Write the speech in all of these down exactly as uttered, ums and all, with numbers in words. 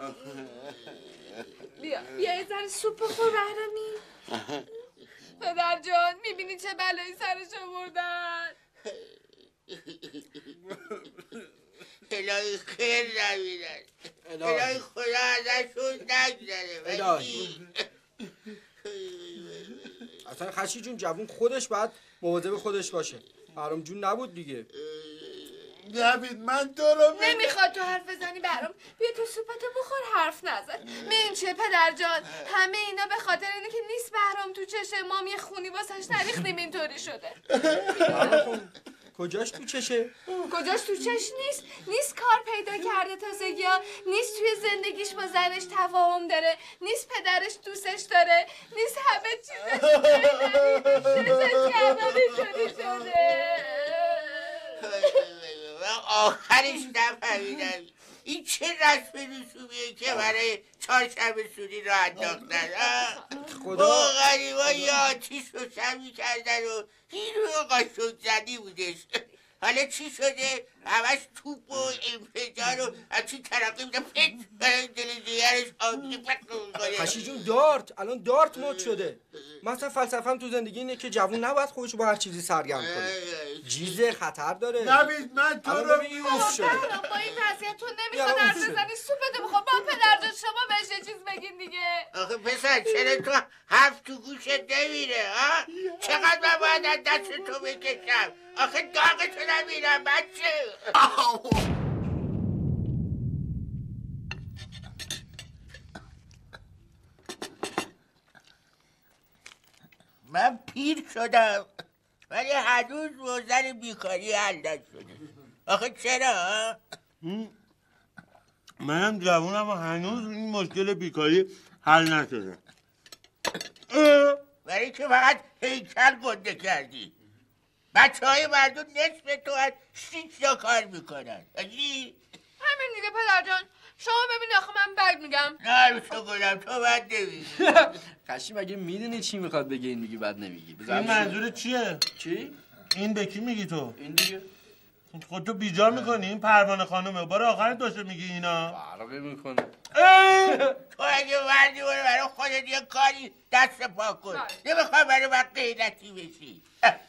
بیا بیا یه ذره سوپ بخور بهرامی. پدر جان میبینی چه بلایی سرش آوردن؟ الهی خیر نبینن، الهی خدا ازشون نگذره. الهی اصلا خشی جون جوون خودش باید مواظب خودش باشه. بهرام جون نبود دیگه. نبید من تو رو نمیخواد تو حرف بزنی بهرام. بیا تو سوپتو بخور حرف نزن. ببین چه پدر جان، همه اینا به خاطر اینه که نیست بهرام تو چشه. ما یه خونی واسش نریختیم اینطوری شده. کجاش تو چشه؟ کجاش تو چش نیست؟ نیست کار پیدا کرده تازگی ها، نیست توی زندگیش با زنش تفاهم داره، نیست پدرش دوستش داره، نیست همه چیزش چشش کردن اینطوری شده. آخرش نفهمیدم این چه رسم رسومیه که برای چهارشنبه سوری را انداختن. با غریبا یه آتیش روشن میکردن و هیروی قاشق زدی بودش. حالا چی شده؟ همش توپ و انفجار و همچین ترقی میده پک برای دل جیگرش آبی پک میکنه. خشی جون دارت الان دارت مد شده. مثلا فلسفه‌ام تو زندگی اینه که جوون نباید خودشو با هر چیزی سرگرم کنه. جیزه خطر داره. نبید من تو رو ببین اوف شده. با این وضعیت تو نمیخواد حرف بزنی. سوپتو بخور. با پدر جان شما بهش یه چیز بگین دیگه. آخه پسر چرا تو حرف تو گوشت نمیره ها؟ چقدر من باید از دست تو بکشم؟ آخه داغتو نمیرم بچه. من پیر شدم ولی هنوز موزن بیکاری حل نشده. آخه چرا؟ منم جوونم و هنوز این مشکل بیکاری حل نشده. برای که فقط هیکل گنده کردی. بچه های مردم نصف تو از شیش تا کار میکنن. اجی؟ همین دیگه پدر جان. شما ببینی آخه من بد میگم. نه شکرم تو بد نمیگی. خشی مگه میدونی چی میخواد بگه این میگی بد نمیگی؟ این منظورت چیه؟ چی؟ این به کی میگی تو؟ این دیگه خود تو بیجار میکنی؟ این پروانه خانومه. بار آخرت داشته میگی اینا؟ فرقی میکنه. تو اگه وردی باره برای خودت یه کاری دست پا کن. نمیخوای برای من قیدتی بشی.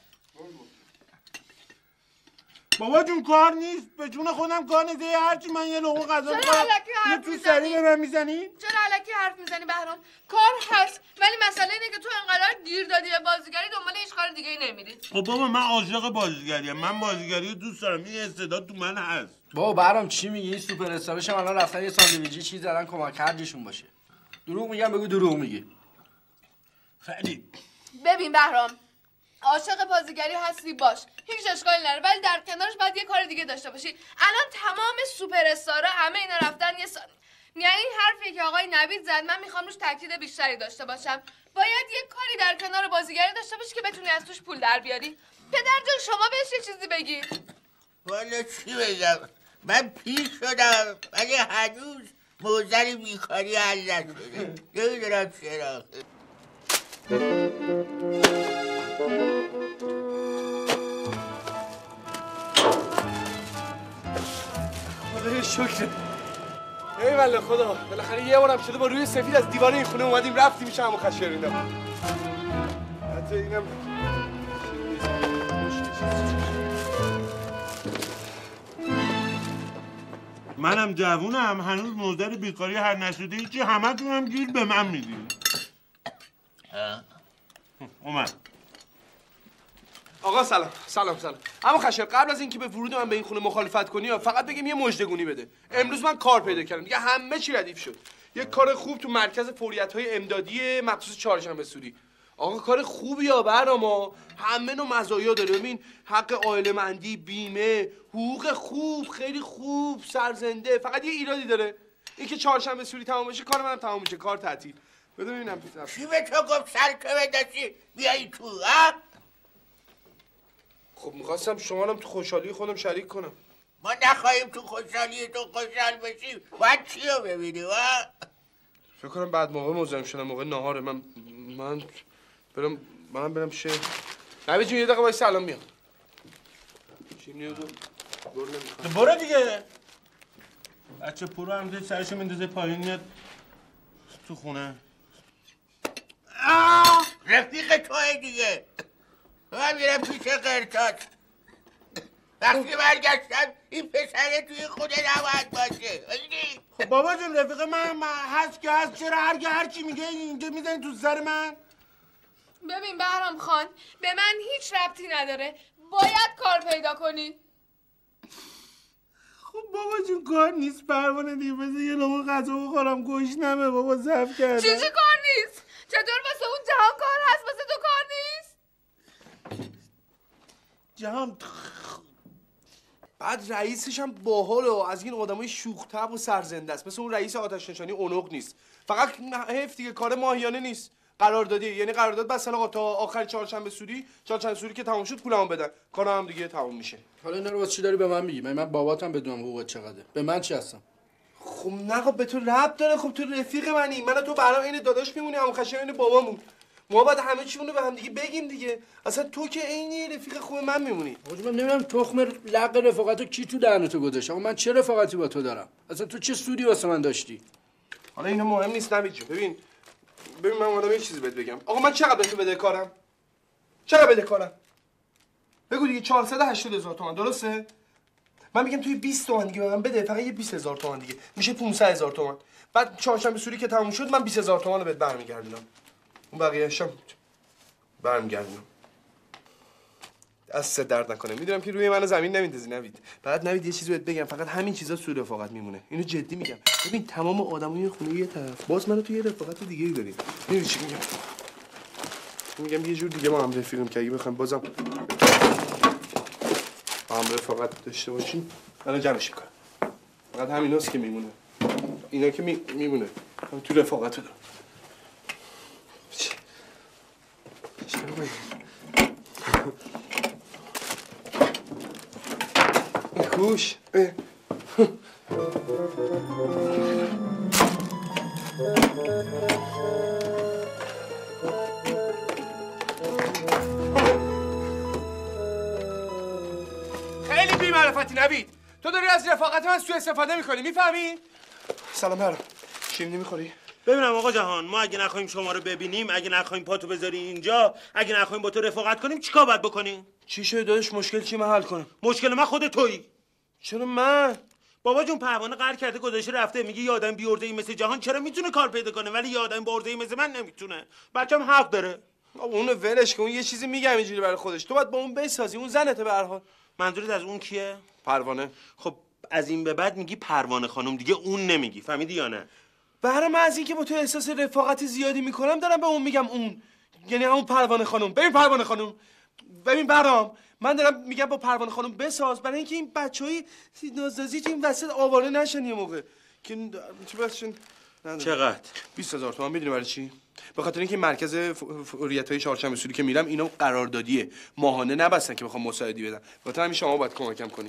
بابا جون کار نیست. به جون خودم کار نیست. هرچی من یه لقمه غذا میخورم یه تو سری به من میزنی؟ چرا الکی حرف میزنی بهرام؟ کار هست ولی مسئله اینه که تو انقدر گیر دادی به بازیگری دنبال هیچ کار دیگه ای نمیری. خب بابا من عاشق بازیگریم. من بازیگری دوست دارم. این استعداد تو من هست. بابا بهرام چی میگی؟ این سوپر استارش هم الان رفتن یه ساندویچی چیز دارن کمک هرجشون باشه. دروغ میگم بگو دروغ میگی. خیلی ببین بهرام عاشق بازیگری هستی باش، هیچ اشکالی نداره، ولی در کنارش باید یه کار دیگه داشته باشی. الان تمام سوپر استارا همه اینا رفتن یه سال. یعنی این حرفی که آقای نوید زد من میخوام روش تاکید بیشتری داشته باشم. باید یه کاری در کنار بازیگری داشته باشی که بتونی از توش پول در بیاری. پدر جان شما بهش یه چیزی بگی. والا چی بگم؟ من پیر شدم ولی هنوز موزن بیکاری حل نشده. نمیدونم چرا. خدای شکر. ای والله خدا بالاخره یه بارم شده با روی سفید از دیوار این خونه اومدیم رفتیم میشه همون خشرینا. حتی اینم منم جوونم هنوز موزل بیکاری هر نشده هیچی. همه تونم گیر به من میدین. اومد. آقا سلام سلام سلام. اما خشر قبل از اینکه به ورود من به این خونه مخالفت کنی فقط بگیم یه مژدگونی بده. امروز من کار پیدا کردم دیگه همه چی ردیف شد. یه کار خوب تو مرکز فوریت‌های امدادی مخصوص چهارشنبه سوری. آقا کار خوبی ها برام. همه نوع مزایا داره. ببین حق عائله مندی، بیمه، حقوق خوب، خیلی خوب، سرزنده. فقط یه ایرادی داره. اینکه چهارشنبه سوری تمام بشه کار منم تمام میشه. کار تعطیل. بده ببینم چی به تو گفت سر تو بداشی بیایی تو ها؟ خب میخواستم شما هم تو خوشحالی خودم شریک کنم. ما نخواهیم تو خوشحالی تو خوشحال بشیم. باید چی رو ببینیم ها؟ فکر کنم بعد موقع مزاحم شدم موقع نهاره. من من برم منم برم شه. نوید جون یه دقیقه وایس سلام میام. چی نیوزو؟ برو دیگه. بچه پرو هم سرشو میندازه پایین میاد تو خونه. آه رفیق توی دیگه. من میرم پیش قرتات. وقتی برگشتم این پسره توی خونه نباید باشه. خب بابا جون رفیق من, من هست که هست، چرا هرگه هرچی میگه اینجا میزنی تو سر من؟ ببین بهرام خان به من هیچ ربطی نداره، باید کار پیدا کنی. خب بابا جون کار نیست پروانه دیگه، بذار یه لقمه غذا بخورم گشنمه بابا ضعف کرده. چی چی کار نیست؟ چطور واسه اون جهان کار هست واسه تو کار نیست؟ جهان بعد رئیسش هم باحال و از این آدمای شوخ طبع و سرزنده است، مثل اون رئیس آتش نشانی اونق نیست. فقط حیف دیگه کار ماهیانه نیست، قراردادی، یعنی قرارداد بس آقا تا آخر چهارشنبه سوری، چهارشنبه سوری که تموم شد پولمو بدن، کارا هم دیگه تموم میشه. حالا اینا رو واسه چی داری به من میگی؟ من من باباتم بدونم حقوقت چقدره. به من چی هستم؟ خب نه خب به تو ربط داره، خب تو رفیق منی، من و تو برام این داداش میمونی، هم خشم این بابامون. ما باید همه چیمون رو به هم دیگه بگیم دیگه. اصلا تو که عینی رفیق خوب من میمونی. آقا من نمیدونم تخم لق رفاقتو کی تو دهنتو گذاشت. آقا من چه رفاقتی با تو دارم؟ اصلا تو چه سودی واسه من داشتی؟ حالا اینا مهم نیست نوید جون. ببین ببین من اومدم یه چیزی بهت بگم. آقا من چقدر به تو بده کارم؟ چقدر بده کارم؟ بگو دیگه. چهارصد و هشتاد هزار تومان درسته؟ من میگم توی بیست تومن دیگه به من بده، فقط یه بیست هزار تومان دیگه میشه پانصد هزار تومان. بعد چهارشنبه سوری که تموم شد من بیست هزار تومان رو بهت برمیگردونم. اون بقیه‌اش هم برمیگردونم. دست درد نکنه. میدونم که روی من زمین نمیندازی نوید. بعد نوید یه چیزی بهت بگم، فقط همین چیزا سوء رفاقت میمونه. اینو جدی میگم. ببین تمام آدمای خونه یه طرف، باز منو تو یه رفاقت دیگه ای دارید. میدونی چی میگم؟ میگم یه جور دیگه ما هم رفیقیم که اگه بخوام بازم با هم رفاقت داشته باشیم الان جمعش میکنم. فقط همیناست که میمونه. اینا که می... میمونه. هم تو رفاقت دارم. کوش خیلی بی‌معرفتی نوید. تو داری از رفاقت من سوء استفاده میکنی، میفهمی؟ سلام هرم. شیرینی میخوری؟ ببینم آقا جهان، ما اگه نخوایم شما رو ببینیم، اگه نخوایم پاتو بذاری اینجا، اگه نخوایم با تو رفاقت کنیم، چیکار باید بکنیم؟ چی شده داداش؟ مشکل چی من حل کنم؟ مشکل من خود تویی. چرا من؟ بابا جون پروانه قهر کرده گذاشته رفته، میگه یه آدم بی ارزه‌ای مثل جهان چرا میتونه کار پیدا کنه ولی یه آدم با ارزه‌ای مثل من نمیتونه. بچه‌م حق داره. بابا اونو ولش کن، اون یه چیزی میگم اینجوری برای خودش. تو باید با اون بسازی، اون زنته به هر حال. منظورت از اون کیه؟ پروانه. خب از این به بعد میگی پروانه خانم، دیگه اون نمیگی، فهمیدی یا نه؟ برای من از اینکه با تو احساس رفاقت زیادی میکنم دارم به اون میگم اون، یعنی همون پروانه خانم. ببین پروانه خانم، ببین برام، من دارم میگم با پروانه خانم بساز برای اینکه این بچهای نازنازی تو این وسط آواره نشن یه موقع که چی بسشن. چقدر؟ بیست هزار تومان. میدونی برای چی؟ به خاطر اینکه مرکز فوریت‌های چهارشنبه سوری که میرم اینا قراردادیه، ماهانه نبستن که بخوام مساعدی بدم. خاطر همین شما باید کمکم کنی.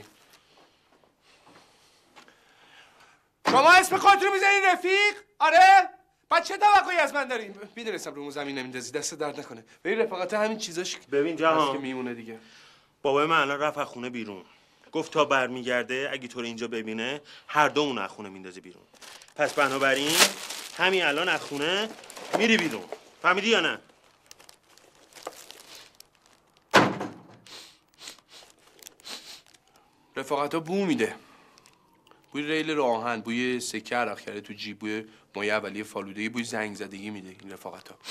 شما اسم خودت رو میزنی رفیق؟ آره؟ بعد چه توقعی از من داری؟ میدونستم رومو زمین نمیندازی، دست درد نکنه. ببین رفاقت همین چیزاش ببین جهان که میمونه دیگه. بابای من الان رفت از خونه بیرون. گفت تا برمیگرده اگه تو رو اینجا ببینه هر دومون از خونه میندازه بیرون. پس بنابراین همین الان از خونه میری بیرون. فهمیدی یا نه؟ رفاقت ها بو میده. بوی ریل راهن، بوی سکه عرق کرده تو جیب، بوی مایه اولیه فالودگی، بوی زنگ زدگی میده این رفاقت ها.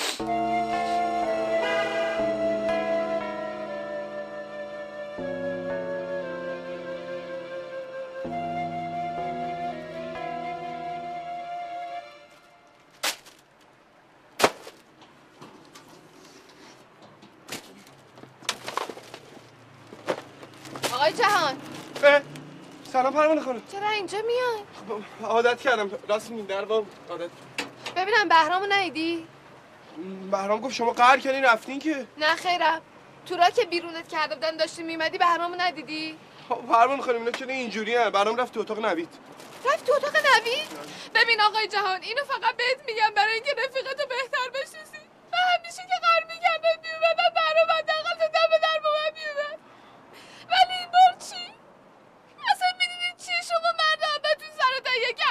آقای جهان. سلام پروانه خانم. چرا اینجا میای؟ عادت کردم، راست میگی در واقع عادت. ببینم بهرامو ندیدی؟ بهرام گفت شما قهر کردین رفتین که؟ نه خیرم. تو را که بیرونت کرده بودن داشتی میمدی بهرامو ندیدی؟ پروانه خانم اینا چرا اینجوری ان؟ بهرام رفت تو اتاق نوید. رفت تو اتاق نوید؟ ببین آقای جهان اینو فقط بهت میگم برای اینکه رفیقتو بهتر بشناسی. و همیشه که قهر میکردم میومدم بهرام حداقل تو دم در با من میومد. ولی این بار چی؟ اصلا میدونید چیه شما مرد همه تو سر تا یک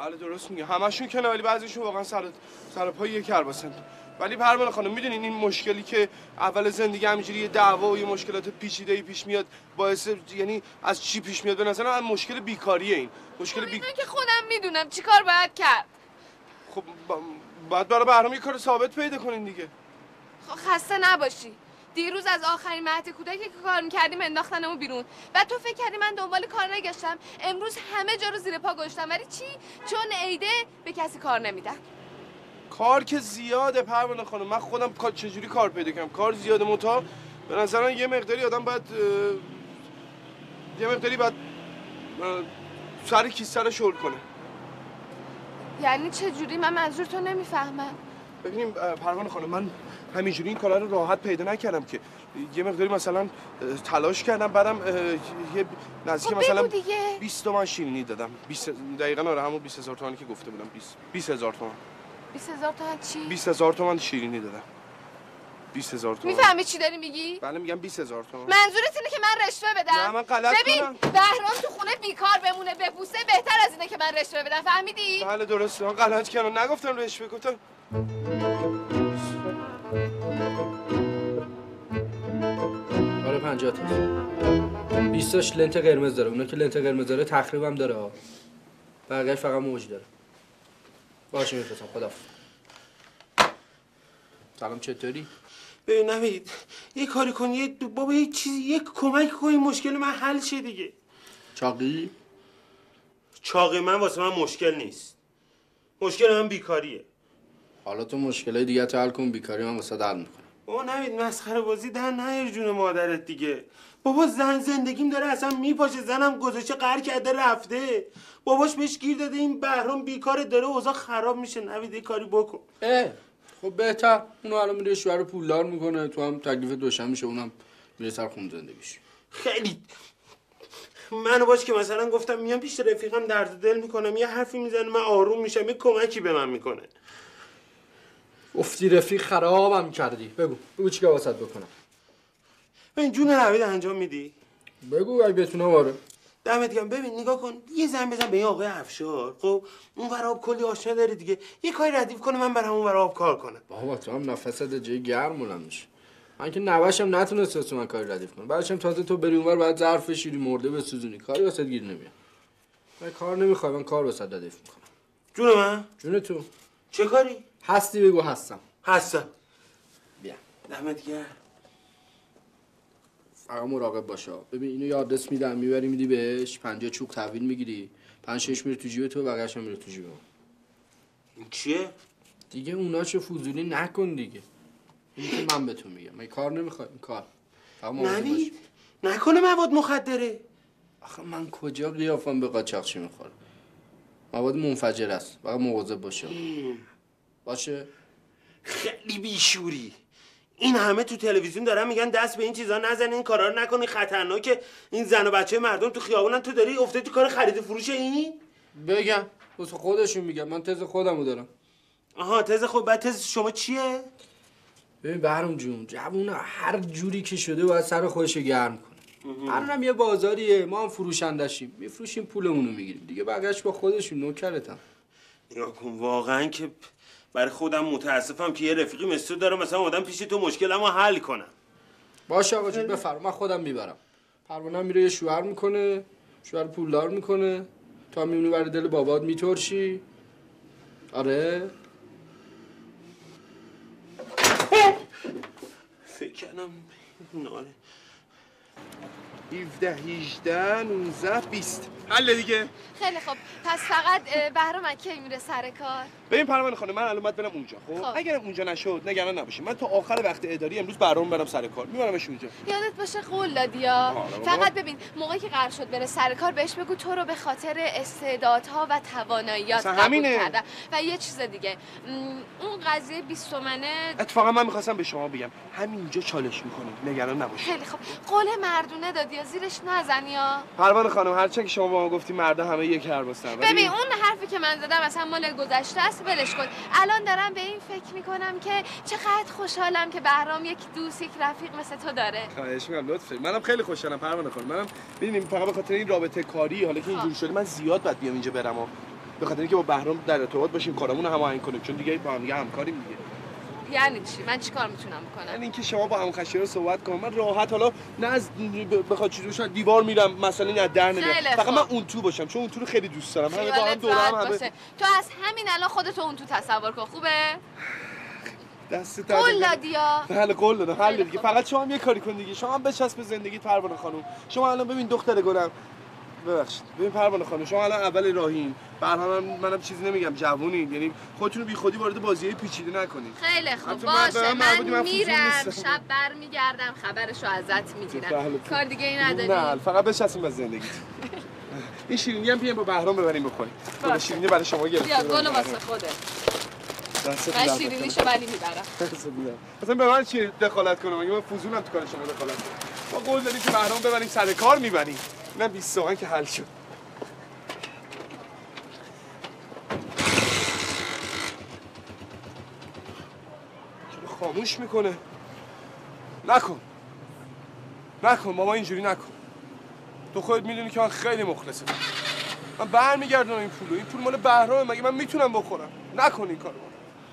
بله درست میگه، همشون کنه ولی بعضیشون واقعا سر سر پای یک کرباسن. ولی پروانه خانم میدونین این مشکلی که اول زندگی همینجوری یه دعوا و یه مشکلات پیچیده‌ای پیش میاد باعث یعنی از چی پیش میاد؟ به نظر من مشکل بیکاریه. این مشکل بی... که خودم میدونم چیکار باید کرد. خب باید برای بهرام یه کار ثابت پیدا کنین دیگه. خب خسته نباشی. دیروز از آخرین مهد کودکی که کار میکردیم انداختنمو بیرون و تو فکر کردی من دنبال کار نگشتم. امروز همه جا رو زیر پا گذاشتم ولی چی؟ چون عیده به کسی کار نمیدن. کار که زیاده پروانه خانم، من خودم کار چجوری کار پیدا کنم؟ کار زیاده متا به نظر من یه مقداری آدم باید یه مقداری باید سر کیسه رو شل کنه. یعنی چجوری؟ من منظور تو نمیفهمم. ببینیم پروانه خانم، من همینجوری این کارا رو راحت پیدا نکردم که یه مقداری مثلا تلاش کردم، بعدم یه نزدیک مثلا بیست تومن شیرینی دادم. بیست دقیقاً آره همون بیست هزار تومانی که گفته بودم. بیست بیست هزار تومن. بیست هزار تومن چی؟ بیست هزار تومن شیرینی دادم. بیست هزار تومن. میفهمی چی داری میگی؟ بله میگم بیست هزار تومن. منظورت اینه که من رشوه بدم؟ نه من غلط ببین کنم. بهرام تو خونه بیکار بمونه بپوسه بهتر از اینه که من رشوه بدم، فهمیدی؟ بله درسته، من غلط کردم، نگفتم رشوه، گفتم آره پنجاه تا بیستاش لنت قرمز داره، اونا که لنت قرمز داره تخریب هم داره، بقیه‌اش فقط موج داره. باشه میفرستم. خدا سلام، چطوری؟ ببین نوید یه کاری کن، یه بابا یه چیزی یک کمک کن این مشکل من حل شه دیگه. چاقی؟ چاقی من واسه من مشکل نیست، مشکل من بیکاریه. حالا تو مشکلای دیگه تو حل کن، بیکاری من واسه حل میکنم. بابا نوید مسخره بازی در نیار جون مادرت دیگه. بابا زن زندگیم داره اصلا میپاشه، زنم گذاشته قهر کرده رفته، باباش بهش گیر داده، این بهرام بیکاره داره اوضاع خراب میشه. نوید یه کاری بکن. اه خب بهتر، اونو الان میره شوهر رو پولدار میکنه، تو هم تکلیف دوشن میشه، اونم میره سر خون زندگیش. خیلی منو باش که مثلا گفتم میام پیش رفیقم درد دل میکنم، یه حرفی میزنه من آروم میشم، یه کمکی به من میکنه. افتی رفیق خرابم کردی. بگو بگو چیکار واسط بکنم. ببین جون نوید انجام میدی؟ بگو اگه بتونم. آره دمت گرم. ببین نگاه کن، یه زن بزن به این آقای افشار، خب اون ور آب کلی آشنا داره دیگه، یه کاری ردیف کنه من برام اون ور آب کار کنم. بابا تو هم نفست جای گرم بلند میشه. من که نواشم نتونست واسه من کاری ردیف کنه، بعدش هم تازه تو بری اونور بعد ظرف شیری مرده بسوزونی، کاری واسه گیر نمیاد. من کار نمیخوام، من کار واسه ردیف میکنم. جون من؟ جون تو. چه کاری؟ هستی بگو هستم. هستم. بیا. دمت گرم. فقط مراقب باشه. ببین اینو یه آدرس میدم، میبری میدی بهش، پنجاه چوب تحویل میگیری، پنج شش میره تو جیب تو، بقیه‌اش هم میره تو جیب. این چیه؟ دیگه اوناشو فضولی نکن دیگه. این که من بهتون میگم، من کار نمیخوام، این کار. نوید نکنه مواد مخدره. آخه من کجا قیافم به قاچاقچی میخوره؟ مواد منفجر است، فقط مواظب باشه. باشه؟ خیلی بیشوری. این همه تو تلویزیون دارن میگن دست به این چیزا نزن، این کارا رو نکنی، خطرناکه، این زن و بچه مردم تو خیابونن، تو داری افتادی تو کار خرید و فروش این؟ بگم واسه خودشون میگم، من تز خودمو دارم. آها تز خود. بعد تز شما چیه؟ ببین بهرام جون، جوون هر جوری که شده باید سر خودشو گرم کنه. الانم یه بازاریه، ما هم فروشندشیم، میفروشیم پولمونو میگیریم دیگه، بقیه‌اش با خودشون، نوکرتم. نگاه کن واقعا که برای خودم متاسفم که یه رفیقی مثل تو دارم، مثلا اومدم پیش تو مشکلمو حل کنم. باشه آقا جون بفرما، من خودم میبرم. پروانه میره یه شوهر میکنه، شوهر پولدار میکنه، تو هم میمونی برای دل بابات میترشی. آره فکر کردم ناره. هفده هجده نوزده بیست حل دیگه. خیلی خب پس فقط بهرام کی میره سر کار؟ ببین پروانه خانم، من الان باید برم اونجا. خب, خب. اگرم اونجا نشد نگران نباشید، من تا آخر وقت اداری امروز بهرام برم سر کار، میبرمش اونجا. یادت باشه قول دادی یا فقط ببین موقعی که قرار شد بره سر کار بهش بگو تو رو به خاطر استعدادها و تواناییات قبول کردن. و یه چیز دیگه، اون قضیه بیست تومنه اتفاقا من می‌خواستم به شما بگم همینجا چالش می‌کنید، نگران نباشید. خیلی خب قول مردونه دادی یا زیرش نزن یا پروانه خانم، هرچند که شما با ما گفتی مردا همه یک حرفن. ببین اون حرفی که من زدم مثلا مال گذشته است، ولش کن. الان دارم به این فکر میکنم که چقدر خوشحالم که بهرام یک دوست، یک رفیق مثل تو داره. خواهش می‌کنم لطفی. منم خیلی خوشحالم پروانه خانم. منم ببینیم فقط به خاطر این رابطه کاری حالا که اینجوری شده من زیاد باید بیام اینجا برم و به خاطر اینکه با بهرام در ارتباط باشیم، کارمون رو هماهنگ کنیم، چون دیگه با هم دیگه همکاریم دیگه. یعنی چی؟ من چیکار میتونم بکنم؟ یعنی اینکه شما با همون خشایار صحبت کن، من راحت حالا نه از بخواد چیزی بشه دیوار میرم مثلا این از در نمیاد، فقط من اون تو باشم چون اون تو رو خیلی دوست دارم. همه با هم دور هم همه تو از همین الان خودت اون تو تصور کن. خوبه؟ دست تا قول دادی ها؟ بله قول دادم. حل دیگه. فقط شما هم یه کاری کن دیگه. شما هم بچسب به زندگیت پروانه خانم. شما الان ببین دختر گلم، ببخشید ببین پروانه خانم، شما الان اول راهین، برهم منم چیزی نمیگم، جوونین، یعنی خودتون رو بیخودی وارد بازیای پیچیده نکنید. خیلی خوب باشه، من, من میرم شب برمیگردم خبرشو ازت میگیرم. کار دیگه ای نداری؟ نه فقط بچسبیم به زندگیت. این شیرینی هم بیایم با بهرام ببریم بخوریم. گل شیرینی برای شما گرفتم. بیا گل واسه خودت. من شیرینیشو ولی میبرم. مثلا به من چی دخالت کنم؟ مگه من فوزونم تو کار شما دخالت کنم؟ ما قول دادیم که بهرام ببریم سر کار میبریم. نه بیست تومن که حل شد. چرا خاموش میکنه؟ نکن نکن بابا، اینجوری نکن. تو خودت میدونی که من خیلی مخلصم. من برمیگردونم این پولو. این پول مال بهرامه، مگه من میتونم بخورم؟ نکن این کارو.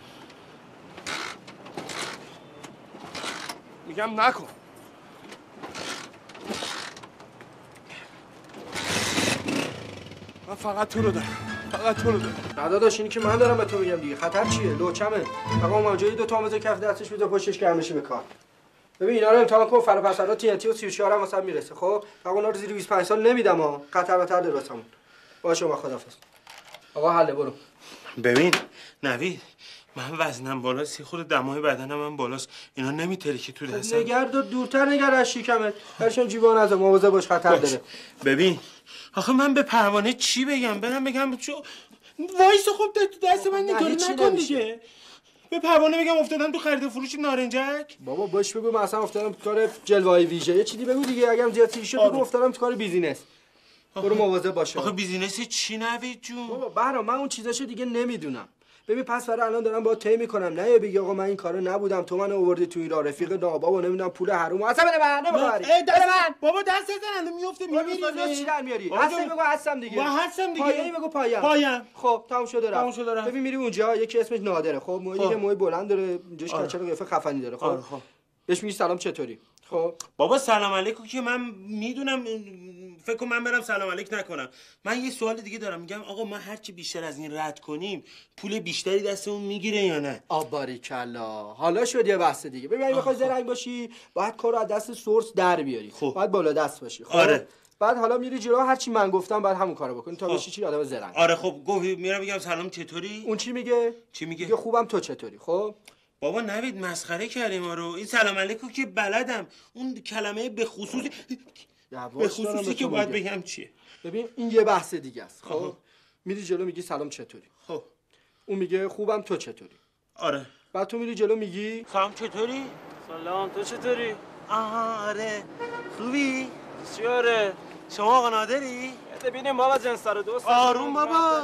میگم نکن. من فقط تو رو دارم، فقط تو رو دارم. نداداش اینی که من دارم به تو میگم دیگه. خطر چیه؟ لوچمه. فقط اون اونجایی دو تا آموزه کف دستش بده پشتش گرمشی به کار. ببین اینا رو امتحان کن، فرا پسرا تی ان تی و سی و چهار هم واسه میرسه. خب فقط اونا رو زیر بیست و پنج سال نمیدم ها. خطر وتر درستمون. باشه ما خدافظ. آقا حله برو. ببین نوید، من وزنم بالاست، خود دمای بدنم هم بالاست، اینا نمیترکه تو دستم. نگرد دورتر نگر از شکمت. برشون جیبان از مواظب باش، خطر داره. ببین آخه من به پروانه چی بگم؟ برم بگم چو وایس خوب تو دست من نگاری نکن دیگه. به پروانه بگم افتادم تو خرید و فروش نارنجک؟ بابا باش بگو من اصلا افتادم تو کار جلوه‌ای ویژه. یه چیزی بگو دیگه، اگه زیاد چیزی شد بگو افتادم تو کار بیزینس. برو مواظب باش. آخه بیزینس چی نوید جون؟ بابا بهرام من اون چیزاشو دیگه نمیدونم. ببین پس فردا الان دارم با طی میکنم، نه بگی آقا من این کارو نبودم، تو منو آوردی تو این راه، رفیق ناباب و نمیدونم پول حروم اصلا بده من نمیخوری. بده من بابا دست زدن میفته میمیری. چی در میاری؟ هستم بگو هستم دیگه. با هستم دیگه. پایه‌ای بگو پایم. پایم. خب تموم شده رفت. تموم شده رفت. ببین میری اونجا یکی اسمش نادره. خب موی یه موی بلند داره، اینجاش کچل قیافه خفنی داره. خب بهش میگی سلام چطوری؟ خب بابا سلام علیکم که من میدونم، فکر کنم من برم سلام علیک نکنم. من یه سوال دیگه دارم، میگم آقا ما هر چی بیشتر از این رد کنیم پول بیشتری دستمون میگیره یا نه؟ آباریکلا. حالا شد یه بحث دیگه. ببین اگه بخوای زرنگ باشی باید کارو از دست سورس در بیاری. خب. باید بالا دست باشی. خب آره. بعد حالا میری جلو، هر چی من گفتم بعد همون کارو بکنی تا خب. بشی چی آدم زرنگ. آره خب گفتی میرم میگم سلام چطوری؟ اون چی میگه؟ چی میگه؟ میگه خوبم تو چطوری؟ خب بابا نوید مسخره کردی ما رو. این سلام علیکم که بلدم، اون کلمه به خصوص به خصوصی که باید بگم چیه؟ ببین این یه بحث دیگه است. خب میری جلو میگی سلام چطوری؟ خب اون میگه خوبم تو چطوری؟ آره. بعد تو میری جلو میگی سلام چطوری؟ سلام تو چطوری؟ آها آره. خوبی؟ چی آره؟ شما آقا نادری؟ ببینیم بابا جن سر دوست. آروم بابا.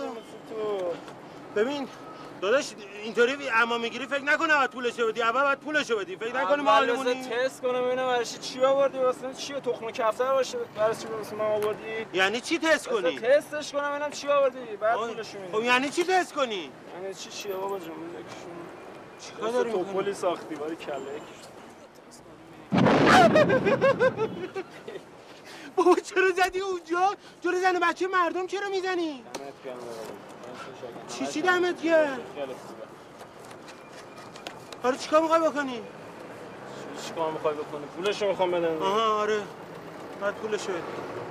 ببین داداش اینطوری اما میگیری فکر نکنه بعد پولشو بدی، اول بعد پولشو بدی. فکر نکنی ما حالمونی. تست کنم ببینم برای چی آوردی، واسه چی تخم کفتر باشه، برای چی واسه من آوردی؟ یعنی چی تست کنی؟ تستش کنم ببینم چی آوردی، بعد پولشو میدی. خب یعنی چی تست کنی؟ یعنی چی چیه بابا جون؟ چیکار داری تو پلی ساختی ولی کله بابا چرا زدی اونجا؟ جلوی زن و بچه مردم چرا میزنی؟ چی چی دمت گرم؟ آره چیکار میخوای بکنی؟ چیکار میخوای بکنی؟ پولشو میخوام بدم. آها آره. بعد پولشو بده.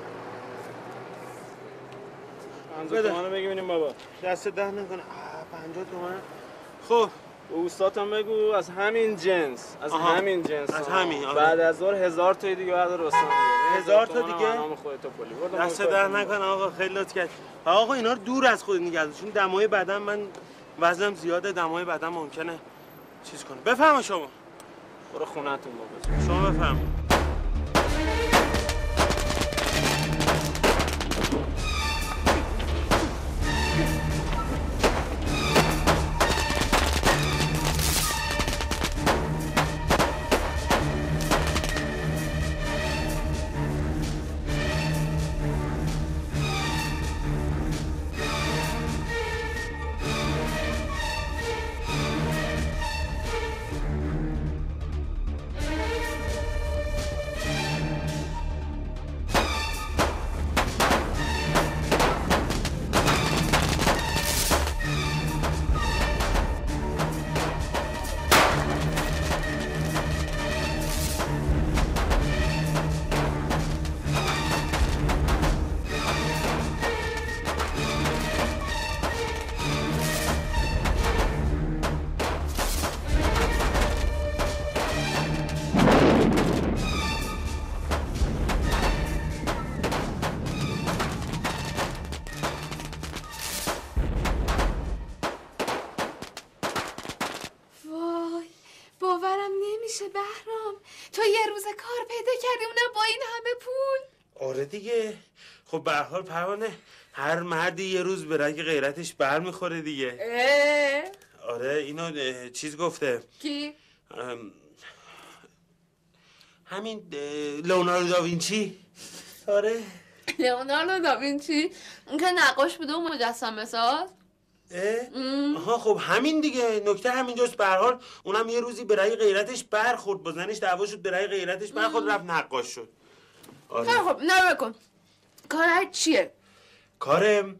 پنجاه تومن بگی ببینیم بابا. دست ده نکنه. پنجاه تومن. خب به اوستاتم بگو از همین جنس، از آها. همین جنس. از همین. آره. بعد از ظهر هزار تا دیگه بعد رستم. هزار تا دیگه؟ نام خودت پلی. دست در نکن آقا، خیلی لطف کرد. آقا اینا رو دور از خود نگه دار، چون دمای بدن من وزنم زیاده، دمای بدن ممکنه چیز کنه. بفهم شما. برو خونه‌تون بابا. شما بفهم. تو یه روز کار پیدا کردی اونم با این همه پول؟ آره دیگه. خب به هر حال پروانه هر مردی یه روز به رگ غیرتش بر میخوره دیگه. اه؟ آره اینو چیز گفته. کی؟ همین لئوناردو داوینچی. آره لئوناردو داوینچی اون که نقاش بوده و مجسمه ساز. آها خب همین دیگه، نکته همینجاست. به هر حال اونم یه روزی به رأی غیرتش برخورد، با زنش دعوا شد، به رأی غیرتش برخورد، رفت نقاش شد. آره خب نه بکن. کار چیه؟ کار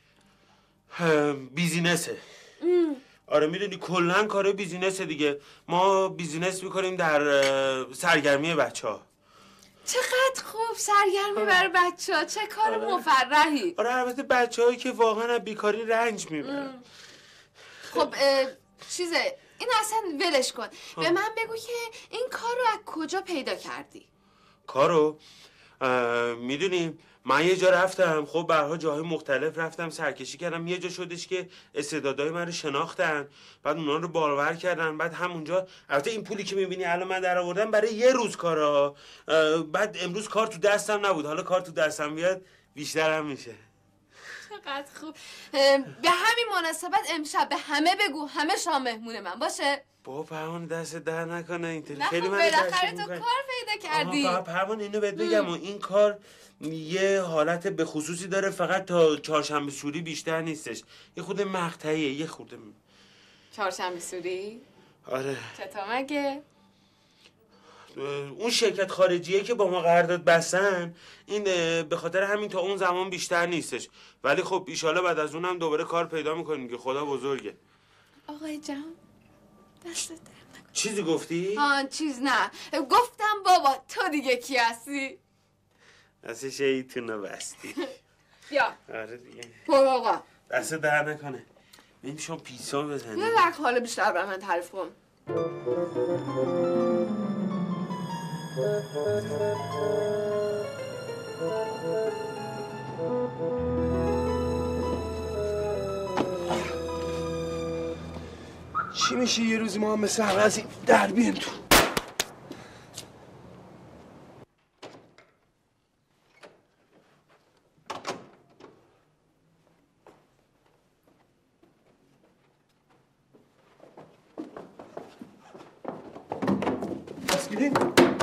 بیزینسه. آره میدونی کلا کار بیزینسه دیگه. ما بیزینس میکنیم در سرگرمی بچه ها. چقدر خوب سرگرمی برای بچه ها، چه کار آره. مفرحی. آره البته بچه هایی که واقعا از بیکاری رنج میبرن. خب چیزه این اصلا ولش کن. ها. به من بگو که این کار رو از کجا پیدا کردی؟ کارو میدونی من یه جا رفتم، خب برها جاهای مختلف رفتم سرکشی کردم، یه جا شدش که استعدادهای من رو شناختن، بعد اونا رو بارور کردن، بعد همونجا البته این پولی که میبینی الان من در آوردم برای یه روز کارا، بعد امروز کار تو دستم نبود، حالا کار تو دستم بیاد بیشتر هم میشه. چقدر خوب. به همین مناسبت امشب به همه بگو همه شام مهمون من باشه. بابا پروانه دست در نکنه اینطوری. خیلی من بالاخره تو کار پیدا کردی. آها پروانه اینو بهت بگم و این کار یه حالت به خصوصی داره، فقط تا چهارشنبه سوری بیشتر نیستش، یه خود مقطعیه، یه خورده. چهارشنبه سوری؟ آره. چطور مگه؟ اون شرکت خارجیه که با ما قرارداد بستن، این به خاطر همین تا اون زمان بیشتر نیستش، ولی خب ایشالا بعد از اونم دوباره کار پیدا میکنیم که خدا بزرگه. آقای جان دست در نکن. چیزی گفتی؟ آن چیز نه، گفتم بابا تو دیگه کی هستی؟ دست شیطونو بستی. بیا. آره دیگه. برو آقا. دست در نکنه. بریم شما پیتزا بزنیم. یه وقت حالا بیشتر برای من تعریف کن. چی میشه یه روزی ما هم مثل همه از این در بیایم تو؟ بسکیلین؟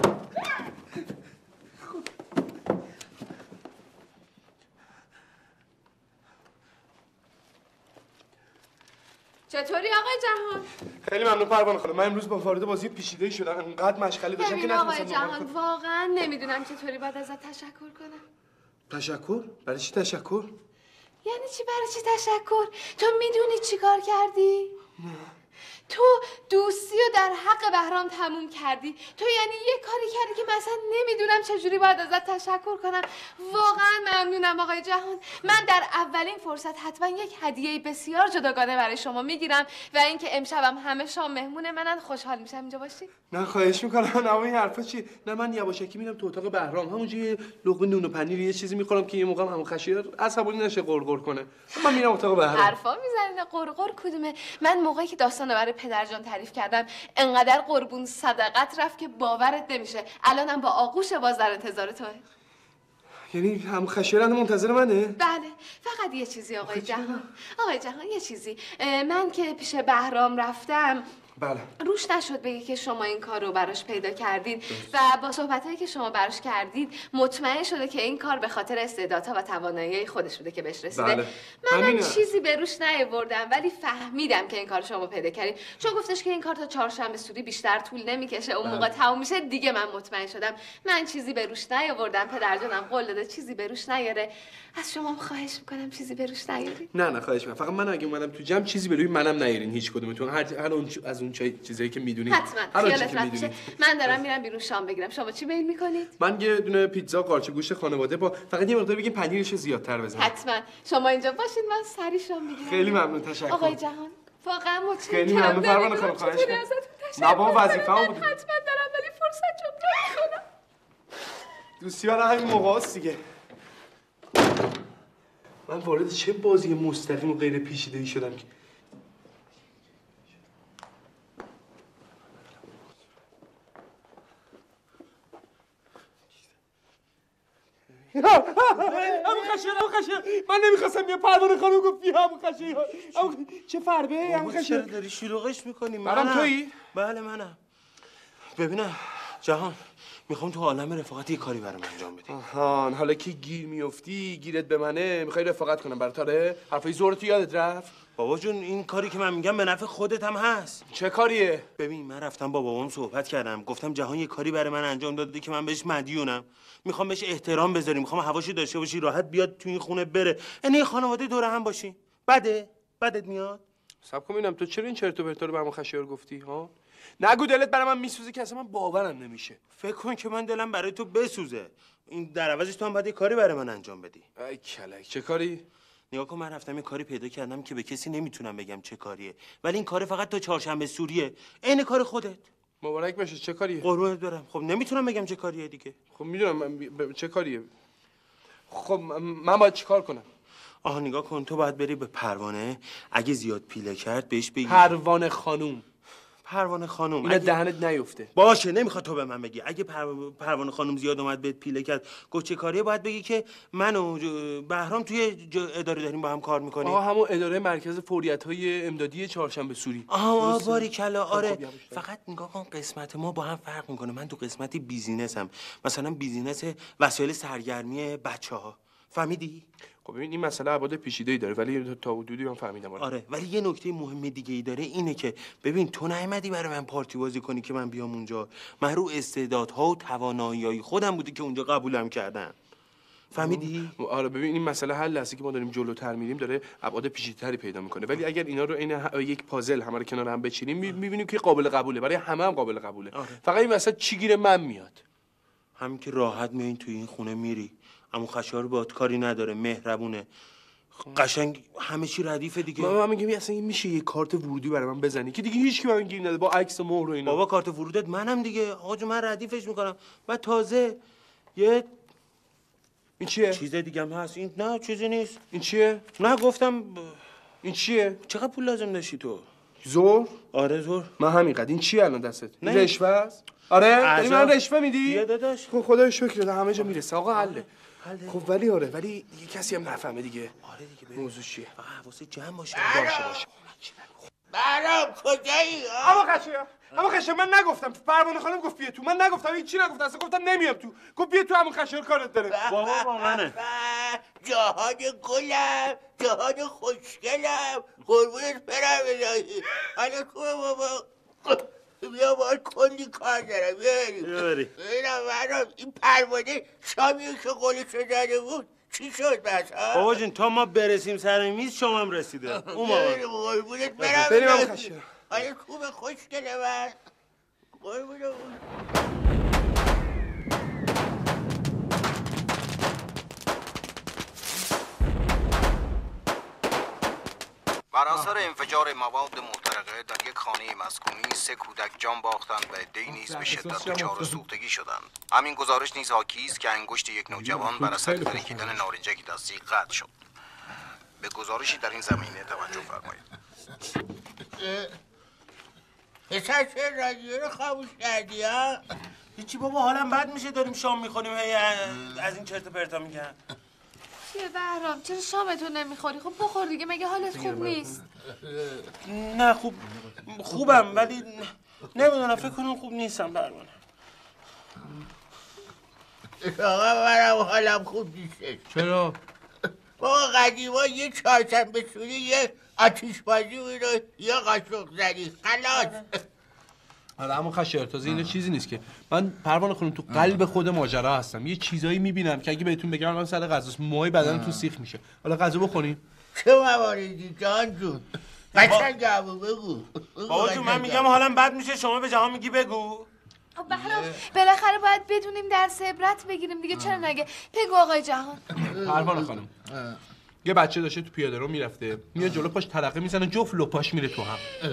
چطوری آقای جهان؟ خیلی ممنون پروانه خانم. من امروز با وارد بازی پیچیده‌ای شدم، انقدر مشغله داشتم که ببین آقای نتونستم جهان واقعا نمیدونم چطوری باید ازت تشکر کنم. تشکر؟ برای چی تشکر؟ یعنی چی برای چی تشکر؟ تو میدونی چی کار کردی؟ نه. تو دوستی رو در حق بهرام تموم کردی. تو یعنی یه کاری کردی که مثلا نمیدونم چجوری باید ازت تشکر کنم. واقعا ممنونم آقای جهان. من در اولین فرصت حتما یک هدیه بسیار جداگانه برای شما میگیرم و اینکه امشبم همه شام مهمون منن. خوشحال میشم اینجا باشی. نه خواهش میکنم. نه این حرفا چی؟ نه من یواشکی میرم تو اتاق بهرام، همونجا یه لقمه نون و پنیر یه چیزی میخورم که یه موقع هم خشیر عصبانی نشه قرقر کنه. من میرم اتاق بهرام. حرفا میزنین قرقر کدومه؟ من موقعی که داستانو برای پدرجان تعریف کردم انقدر قربون صدقت رفت که باورت نمیشه. الانم با آغوش باز در انتظار توه. یعنی هم خشیرن منتظر منه؟ بله فقط یه چیزی آقای جهان. آقای جهان یه چیزی. من که پیش بهرام رفتم بله. روش نشد بگه که شما این کار رو براش پیدا کردید و با صحبتایی که شما براش کردید مطمئن شده که این کار به خاطر استعدادها و توانایی خودش بوده که بهش رسیده. بله. منم چیزی به روش نیاوردم ولی فهمیدم که این کار شما پیدا کردید، چون گفتش که این کار تا چهارشنبه سوری بیشتر طول نمیکشه، اون موقع تموم میشه. دیگه من مطمئن شدم. من چیزی به روش نیاوردم، پدرجانم قول داده چیزی به روش نیاره. از شما خواهش میکنم چیزی به روش نیاری. نه نه خواهش میکنم. فقط من اگه اومدم تو جمع چیزی به روی منم نیارین هیچ کدومتون. هر هر اون از اون چیزایی که میدونید حتما خیالت راحت میشه. من دارم میرم بیرون شام بگیرم. شما چی میل میکنید؟ من یه دونه پیتزا قارچ گوشت خانواده با فقط یه مقدار بگین پنیرش زیادتر بزنید. حتما شما اینجا باشین من سری شام بگیرم. خیلی ممنون. تشکر آقای جهان. واقعا متشکرم. خیلی ممنون پروانه خانم. خواهش می‌کنم. نه با وظیفه‌ام بود. حتما در اولین فرصت جمع کنم. دوستی برای همین موقع است دیگه. من وارد چه بازی مستقیم و غیر پیچیده‌ای شدم که همون خشیر همون خشیر من نمیخواستم یه پروانه خانم گفت بیا همون خشیر چه فربه همون خشیر چرا داری شلوغش میکنی؟ منم تویی؟ بله منم. ببینم جهان میخوام تو عالم رفاقت یه کاری برام انجام بدی. آهان حالا که گیر میافتی گیرت به منه میخوای رفاقت کنم برات آره؟ حرفای زورتو یادت رفت؟ بابا جون این کاری که من میگم به نفع خودت هم هست. چه کاریه؟ ببین من رفتم با بابام صحبت کردم گفتم جهان یه کاری برای من انجام داده که من بهش مدیونم. میخوام بهش احترام بذاریم میخوام حواشی داشته باشی راحت بیاد تو این خونه بره. یعنی خانواده دور هم باشی. بده؟ بدت میاد؟ صبر کن ببینم تو چرا این چرت و پرتا رو برام خشیر گفتی ها؟ نگو دلت برای من میسوزه که اصلا من باورم نمیشه. فکر کن که من دلم برای تو بسوزه. این در عوضش تو هم باید یه کاری برای من انجام بدی. ای کلک چه کاری؟ نگاه کن من رفتم یه کاری پیدا کردم که به کسی نمیتونم بگم چه کاریه ولی این کار فقط تا چهارشنبه سوریه. عین کار خودت. مبارک بشه. چه کاریه؟ قربونت برم. خب نمیتونم بگم چه کاریه دیگه. خب میدونم من ب... چه کاریه. خب من باید چیکار کنم؟ آها نگاه کن تو باید بری به پروانه اگه زیاد پیله کرد بهش بگی پروانه خانوم. پروانه خانم اینا اگه... دهنت نیفته. باشه نمیخواد تو به من بگی. اگه پر... پروانه خانم زیاد اومد بهت پیله کرد گفت چه کاریه باید بگی که من و بهرام توی ج... اداره داریم با هم کار میکنیم. آها همون اداره مرکز فوریت‌های امدادی چهارشنبه سوری. آها باریکلا آره. خب فقط نگاه کن قسمت ما با هم فرق میکنه. من تو قسمت بیزینسم مثلا بیزینس وسایل سرگرمی بچه‌ها. فهمیدی؟ خب ببین این مسئله ابعاد پیچیده‌ای داره ولی تا حدودی من فهمیدم. آره. آره ولی یه نکته مهم دیگه ای داره اینه که ببین تو نیومدی برای من پارتی بازی کنی که من بیام اونجا. من رو استعدادها و توانایی‌های خودم بوده که اونجا قبولم کردن. فهمیدی؟ آره ببین این مسئله حل هستی که ما داریم جلوتر میریم داره ابعاد پیچیده‌تری پیدا میکنه ولی اگر اینا رو عین یک پازل همه رو کنار هم بچینیم میبینیم که قابل قبوله. برای همه هم قابل قبوله. آره. فقط این وسط چی گیر من میاد؟ همین که راحت میای تو این خونه میری. عمو خشایار باهات کاری نداره مهربونه قشنگ همه چی ردیفه دیگه. من, من میگم اصلا این میشه یه کارت ورودی برای من بزنی که دیگه هیچ کی من گیر نده با عکس و مهر و اینا. بابا کارت ورودت منم دیگه. آقا من ردیفش میکنم. و تازه یه این چیه؟ چیز دیگه هم هست. این نه چیزی نیست. این چیه؟ نه گفتم ب... این چیه؟ چقدر پول لازم داشتی تو؟ زور؟ آره زور. من همینقدر. این چیه الان دستت؟ رشوه است؟ آره؟ داری من رشوه میدی؟ بیا داداش. خب خدای شکر ده همه جا میرسه. آقا حله. خب ولی آره ولی یه کسی هم نفهمه دیگه. آره دیگه ببین موضوع چیه؟ فقط حواست جمع باشه. باشه باشه. برام کجایی؟ اما خشایار اما خشایار من نگفتم پروانه خانم گفت بیا تو. من نگفتم هیچی نگفتم اصلا گفتم نمیام تو. گفت بیا تو همون خشایار کارت داره. بابا واقعا جهان گلم جهان خوشگلم قربونت برم الهی. حالا خوبه بابا بیا باید کلی کار دارم. بیاری ببینم برام این پروانه شامیو که قولشو داده بود چی شد بس ها؟ بابا جون تا ما برسیم سر میز شما هم رسیده. اون بابا قربونت برم. بریم هم خشایار. حالا خوبه خوشگله من قربونت. بر اثر انفجار مواد محترقه در یک خانه مسکونی سه کودک جان باختند و عده‌ای نیز به شدت دچار سوختگی شدند. همین گزارش نیز حاکی است که انگشت یک نوجوان بر اثر ترکیدن نارنجک دستی قطع شد. به گزارشی در این زمینه توجه فرمایید. پسر چه رادیو رو خاموش کردی ها؟ هیچی بابا حالم بد میشه داریم شام میخوریم هی از این چرت و پرتا میگن. چیه بهرام چرا شامتون نمیخوری؟ خب بخور دیگه مگه حالت خوب نیست؟ نه خوب خوبم ولی نمیدونم فکر کنم خوب نیستم پروانه. آقا برم حالم خوب نیستش. چرا؟ بابا قدیما یه چهارشنبه سوری یه آتیش بازی بود و یه قاشق زدی خلاص. آره اما خشایار تازه اینو چیزی نیست که من پروانه خانم تو قلب خود ماجرا هستم. یه چیزایی میبینم که اگه بهتون بگم الان سر غذاست موهای بدنتون سیخ میشه. حالا غذا بخوریم؟ چه مواردی جان جون؟ قشنگ جواب بگو. بابا جون من میگم حالم بد میشه شما به جهان میگی بگو. بهرام بالاخره باید بدونیم درس عبرت بگیریم دیگه. چرا نگه؟ بگو آقای جهان. پروانه خانم یه بچه داشته تو پیاده رو میرفته میاد جلو پاش ترقه میزنه جفت لپاش میره تو هم.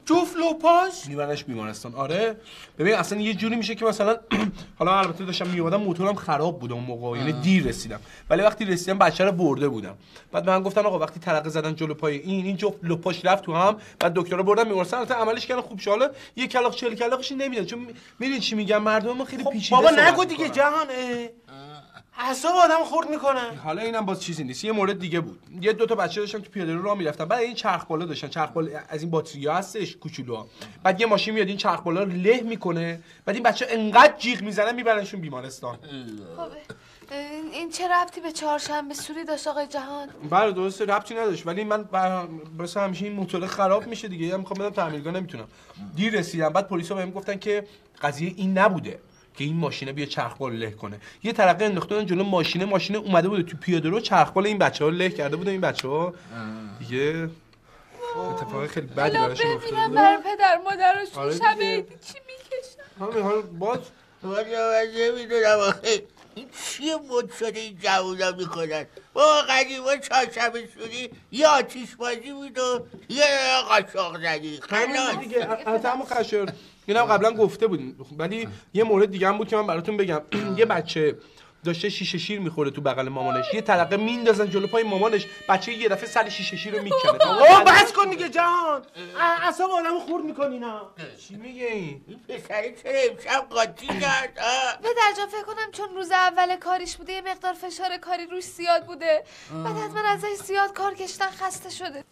جفت لپاش میبرنش بیمارستان. آره ببین اصلا یه جوری میشه که مثلا حالا البته داشتم میومدم موتورم خراب بود اون موقع، یعنی دیر رسیدم، ولی وقتی رسیدم بچه رو برده بودم. بعد من گفتن آقا وقتی ترقه زدن جلو پای این این جفت لپاش رفت تو هم، بعد دکتر رو بردن بیمارستان. البته عملش کردن خوب شه، حالا یه کلاغ چهل کلاغش نمیدن، چون میدونی چی میگم مردم ما خیلی پیچیده. بابا نگو دیگه جهان، اعصاب آدم خورد میکنن. حالا اینم باز چیزی نیست. یه مورد دیگه بود، یه دو تا بچه داشتم تو پیاده رو راه میرفتن، بعد این چرخ بالا داشتن، چرخ بالا از این باتری‌ها هستش کوچولوها، بعد یه ماشین میاد این چرخ بالا رو له میکنه، بعد این بچه انقدر جیغ میزنن میبرنشون بیمارستان. خب این چه ربطی به چهارشنبه سوری داشت آقای جهان؟ بله درسته ربطی نداشت، ولی من بس همیشه این موتور خراب میشه دیگه، یا میخوام بدم تعمیرگاه نمیتونم. دیر رسیدم، بعد پلیسا بهم گفتن که قضیه این نبوده که این ماشینه بیا چرخبال له کنه. یه ترقه انداختن جلو ماشینه، ماشینه اومده بوده تو پیاده رو چرخبال این بچه‌ها له کرده بوده. این بچه‌ها دیگه اتفاق خیلی بدی براشون افتاده. ببینم بر پدر مادرشون شب عید چی میکشن. همین حال باز والا من نمیدونم آخه این چیه مد شده این جوونا میکنن. با قدیما چهارشنبه سوری یه آتیش بازی بود و یه قاشق زدی خلاص دیگه. البته همون خشر اینم قبلا گفته بودیم، ولی یه مورد دیگه هم بود که من براتون بگم. یه بچه داشته شیشه شیر میخوره تو بغل مامانش، یه ترقه میندازن جلو پای مامانش، بچه یه دفعه سر شیشه شیر رو میکنه. آقا بس کن دیگه جهان، اعصاب آدمو خورد میکنی. نه چی میگه این؟ این پسره چرا امشب قاطی کرد؟ پدر جان فکر کنم چون روز اول کاریش بوده یه مقدار فشار کاری روش زیاد بوده، بعد حتما ازش زیاد کار کشیدن خسته شده.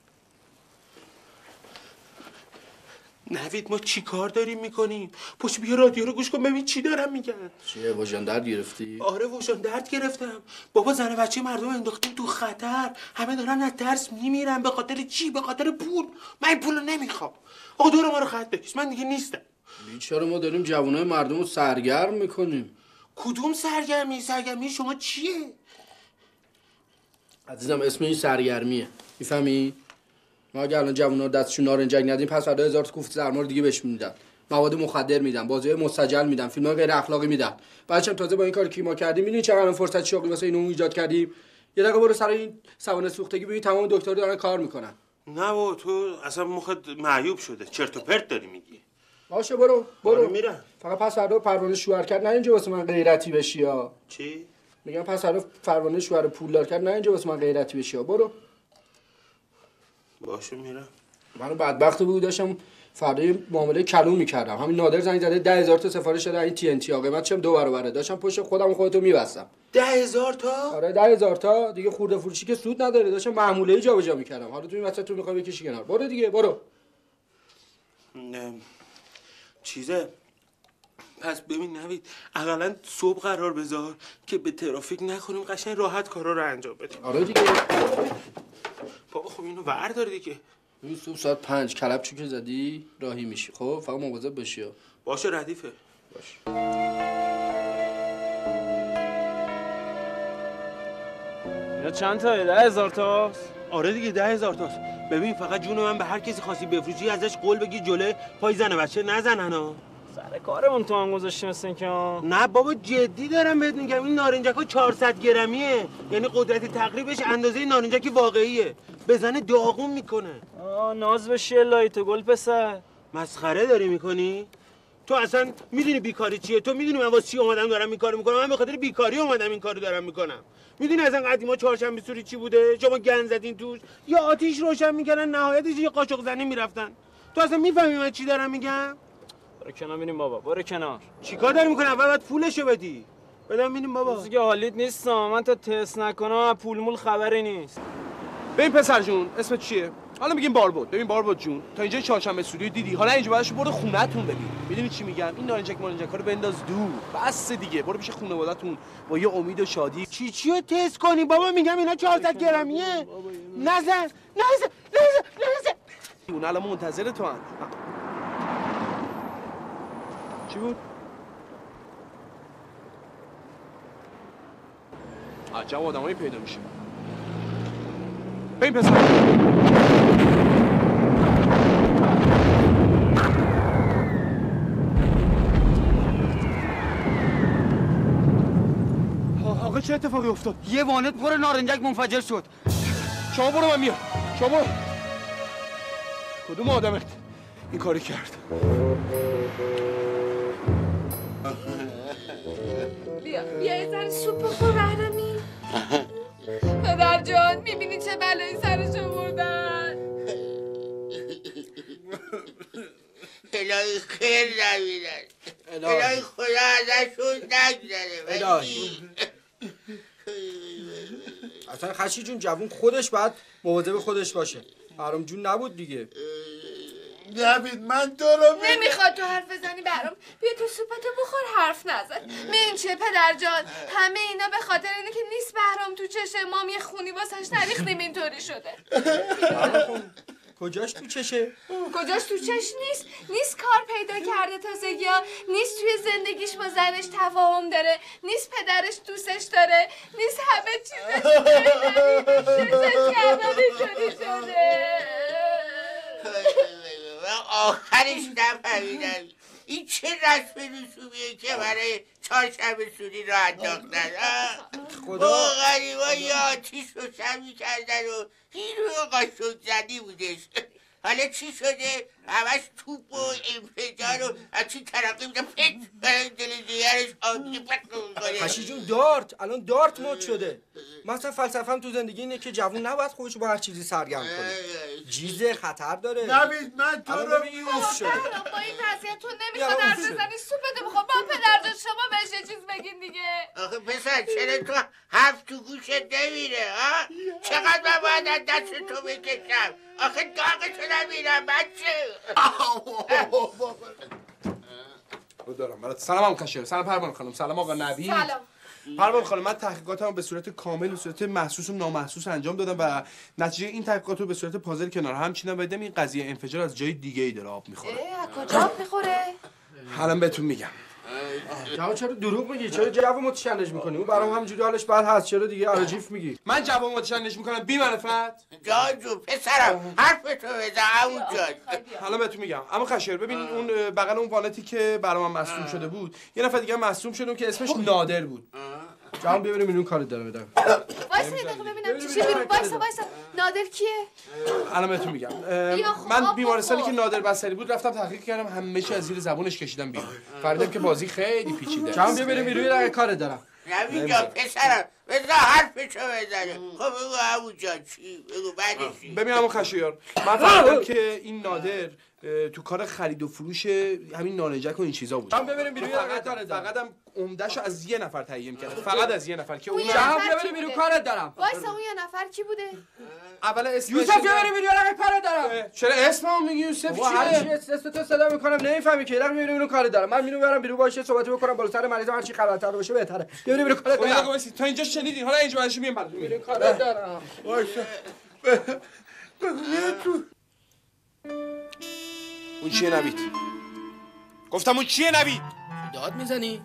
نوید ما چی کار داریم میکنیم؟ پشت بیا رادیو رو گوش کن ببین چی دارم میگن. چیه وجان درد گرفتی؟ آره وجان درد گرفتم بابا، زن بچه مردم انداختیم تو خطر، همه دارن از درس میمیرن. به خاطر چی؟ به خاطر پول. من این پولو نمیخوام. آقا دور ما رو خط بکش، من دیگه نیستم. بیچاره ما داریم جوانای مردم رو سرگرم میکنیم. کدوم سرگرمی؟ سرگرمی شما چیه؟ عزیزم اسم این سرگرمیه، میفهمی؟ ما اگه الان جوونا دستشون نارنجک ندیم پس فردا هزار تا کوفت سرما دیگه بهش میدن، مواد مخدر میدن، بازی‌های مستجل میدن، فیلم‌های غیر اخلاقی میدن. بعدش تازه با این کاری که ما کردیم میدونی چقدر فرصت شغلی واسه اینو ایجاد کردیم. یه دقیقه برو سر این سوانه سوختگی ببین تمام دکترا دارن کار میکنن. نه بابا تو اصلا مخت معیوب شده، چرت و پرت داری میگی. باشه برو برو میرم. فقط پس فردا پروانه شوهر کرد نه اینجا واسه من غیرتی بشی ها. چی؟ میگم پس فردا پروانه شوهر پولدار کرد نه اینجا واسه من غیرتی بشی ها. برو. باشه میرم. منو بدبخت بود داشتم فردا معامله کلون میکردم، همین نادر زنگ زده ده هزار تا سفارش داده این تی ان تی، قیمتش هم دو برابره، داشتم پشت خودم خودتو میبستم. ده هزار تا؟ آره ده هزار تا دیگه، خورده فروشی که سود نداره، داشتم معموله جابجا میکردم. حالا تو این وسط تو میخوای بکشی کنار. برو دیگه برو. نه چیزه پس ببین نوید اقلا صبح قرار بذار که به ترافیک نخوریم، قشنگ راحت کارا رو انجام بدیم. آره دیگه بابا خب اینو وردار دیگه. این صبح ساعت پنج کلبچو که زدی راهی میشی. خب فقط مواظب باشی. باشه ردیفه. باشه. اینا چند تایه؟ ده هزار تاست؟ آره دیگه ده هزار تاست. ببین فقط جون من به هر کسی خاصی بفروشی ازش قول بگی جلوی پای زن بچه نزنن ها. سر کارمون تو هم گذاشتی مثل این که نه بابا جدی دارم بهت میگم، این نارنجک ها چهارصد گرمیه، یعنی قدرت تقریبش اندازه نارنجک واقعیه، بزنه داغون میکنه. آه ناز بشی الهی تو گل پسر. مسخره داری میکنی؟ تو اصلا میدونی بیکاری چیه؟ تو میدونی من واسه چی اومدم دارم این کارو میکنم؟ من به خاطر بیکاری اومدم این کارو دارم میکنم. میدونی اصلا قدیما چهارشنبه سوری چی بوده؟ شما گند زدین توش، یا آتیش روشن میکردن نهایتش یه قاشق زنی میرفتن. تو اصلا میفهمی من چی دارم میگم؟ برو کنار ببینیم بابا، برو کنار. چیکار داری میکنی؟ اول باید پولشو بدی. بدم ببینیم بابا. روزی که حالیت نیستم، من تا تست نکنم پول مول خبری نیست. ببین پسر جون اسمت چیه؟ حالا میگیم باربود. ببین باربود جون تا اینجا چهارشنبه سوری دیدی، حالا اینجا بعدش برو خونه‌تون ببین. میدونی چی میگم؟ این نارنجک مارنجکا رو بنداز دور. بس دیگه برو پیش خانواده‌تون با یه امید و شادی. چی چی رو تست کنی بابا؟ میگم اینا چهارصد گرمیه. نزن نزن نزن نزن. اون الان منتظر تو ان. چی بود؟ عجب آدمایی پیدا میشه. ببین پسر آقا چه اتفاقی افتاد؟ یه وانت پر نارنجک منفجر شد. شما برو من میام. شما برو. کدوم آدمت؟ این کاری کرد. بیا بیا یه ذره سوپ بخور بهرامی. پدر جان میبینی چه بلایی سرش آوردن. الهی خیر نبینن، الهی خدا ازشون نگذره. الهی اصلا خشی جون جوون خودش باید مواظب خودش باشه. بهرام جون نبود دیگه. نبید من تو رو نمیخواد تو حرف بزنی برام. بیا تو سوپتو بخور حرف نزن. این چه پدر جان؟ همه اینا به خاطر اینه که نیست بهرام تو چشه. مام یه خونی واسش نریختیم اینطوری شده. کجاش تو چشه؟ کجاش تو چش نیست؟ نیست کار پیدا کرده تازگی ها. نیست توی زندگیش با زنش تفاهم داره. نیست پدرش دوستش داره. نیست همه چیزش چیزش کردن اینطوری شده. آخرش نفهمیدم این چه رسم رسومیه که برای چهارشنبه سوری را انداختن. با غریبا یه آتیش روشن میکردن و هیروی قاشق زدی بودش. حالا چی شده؟ همش توپ و انفجار و از چی ترقی میده پک برای دل دیگرش آبی پک میکنه. خشی جون دارت الان دارت مد شده. مثلا فلسفه‌ام تو زندگی اینه که جوون نباید خودش با هر چیزی سرگرم کنه. جیزه خطر داره. نبید من تو رو ببین اوف شده. با این وضعیت تو نمیخواد حرف بزنی. سوپتو بخور. با پدر جان شما بهش یه چیز بگین دیگه. آخه پسر چرا تو حرف تو گوشت نمیره ها؟ چقدر من باید از دست تو بکشم؟ آخه داغتو نمیرم بچه. دارم برات. سلام هم کشیر. سلام پروانه خانم. سلام آقا نبی. سلام. پروانه خانم من تحقیقاتمو به صورت کامل به صورت محسوس و نامحسوس انجام دادم و نتیجه این تحقیقات رو به صورت پازل کنار هم چیدم و دیدم این قضیه انفجار از جای دیگه ای داره آب میخوره. اه کجا آب میخوره؟ حالا بهتون میگم. جواب چرا دروغ میگی؟ چرا جو متشنج میکنی؟ اون برام همینجوری حالش بد هست. چرا دیگه عجیف میگی؟ من جواب متشنج میکنم بی معرفت. جان جون پسرم حرف تو بزن اون جان. حالا بهتون میگم. اما خشیر ببین اون بغل اون والتی که برام مصدوم شده بود یه نفر دیگه مصدوم شده که اسمش نادر بود. جواب ببینیم اینو کارت داره بدم. وایسا یه دقیقه ببینم چی چی بیرون. وایسا وایسا. نادر کیه؟ الان بهتون میگم. من بیمارستانی که نادر بستری بود رفتم تحقیق کردم همه چی از زیر زبونش کشیدم بیرون. فهمیدم که بازی خیلی پیچیده. جواب بیا بریم بیرون یه کارت دارم. نبید جان پسرم بذار حرفشو بزنه. خب بگو همون جان چی؟ بگو بعدش چی؟ ببین همون خشیار من فهمیدم که این نادر تو کار خرید و فروش همین نانجک و این چیزا بود. هم ببینیم بیرون فقط فقط هم عمدهشو از یه نفر تهیه کرد. فقط از یه نفر که اون جواب بیا بریم بیرون کارت دارم. وایسا اون یه نفر کی بوده؟ اول اسمش یوسف بیا بریم بیرون کارت دارم. چرا اسممو میگی یوسف چیه؟ هر چی چیه؟ اسم تو صدا میکنم نمیفهمی که. رقم میبینیم اینو کارت دارم. من میرم برم بیرون باشه صحبت بکنم بالا سر مریض هر چی خبرتر باشه بهتره. بیا بریم بیرون کارت دارم. خب تا اینجا شنیدین حالا اینجا بعدش میام براتون بیرون کارت دارم. باشه بگو تو اون چیه نوید؟ گفتم اون چیه نوید؟ داد میزنی؟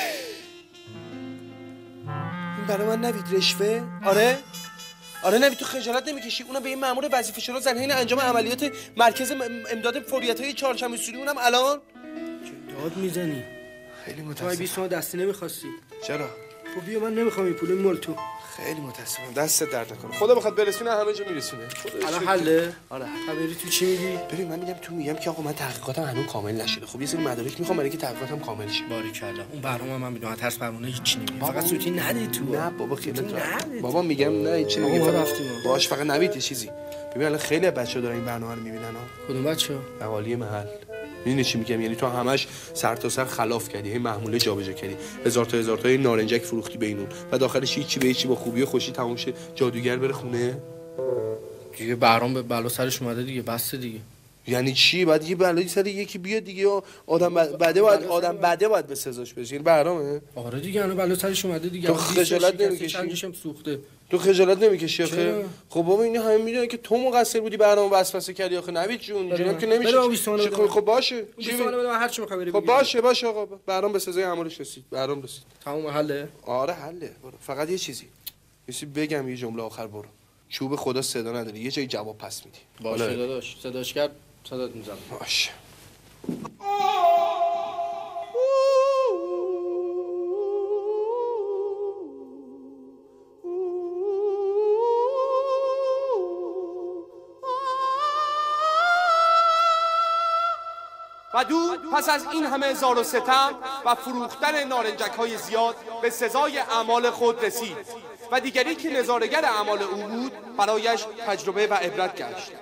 این برای من نوید رشوه؟ آره؟ آره نوید تو خجالت نمیکشی؟ اونم به این مأمور وظیفه شناس در حین انجام عملیات مرکز امداد فوریت‌های چهارشنبه سوری اونم الان؟ چه داد میزنی؟ خیلی تو متاسفم. بیست تومن دستی نمیخواستی؟ چرا؟ خب بیا من نمیخوام این پول مال تو. خیلی متاسفم دستت درد نکنه. خدا بخواد برسونه همه جا میرسونه. الان حله؟ آره. خبری تو چی میگی؟ ببین من میگم تو میگم که آقا من تحقیقاتم هنوز کامل نشده. خب یه سری مدارک میخوام برای اینکه تحقیقاتم کامل شه. باریکلا. اون برنامه من میدونم ترس پروانه هیچ نمیگه. فقط سوتی ندی تو. نه بابا خیلی ندی. بابا میگم نه هیچ نمیگه. ما رفتیم. باش فقط نوید چیزی. ببین الان خیلی بچه‌ها دارن این برنامه رو میبینن ها. کدوم بچه‌ها؟ اهالی محل. میدونی چی میگم؟ یعنی تو همش سر تا سر خلاف کردی، هی محموله جابجا کردی، هزار تا هزار تا نارنجک فروختی بینون و داخلش هیچی به هیچی با خوبی و خوشی تموم شه، جادوگر بره خونه. دیگه بهرام به بلا سرش اومده دیگه، بس دیگه. یعنی چی؟ بعد یه بلایی سر یکی بیاد دیگه، آدم بده باید آدم بده باید به سزاش برسه. این بهرامه؟ آره دیگه، انا بلا سرش اومده دیگه. تو خجالت نمیکشی؟ چندشم سوخته. تو خجالت نمیکشی آخه؟ خب بابا اینا همه میدونن که تو مقصر بودی برنامه وسوسه کردی آخه نوید جون. اینجوریام که نمیشه. خب باشه. چی بده هر چی میخوای بری. خب باشه باشه آقا، برنامه به سزای اعمالش رسید. برنامه رسید. تمام حله؟ آره حله. فقط یه چیزی. یه چیزی بگم یه جمله آخر برو. چوب خدا صدا نداره، یه جای جواب پس میدی. باشه داداش، صداش کرد صدات میزنم. باشه. بدو پس از این همه زار و ستم و فروختن نارنجک های زیاد به سزای اعمال خود رسید و دیگری که نظاره‌گر اعمال او بود برایش تجربه و عبرت گشت.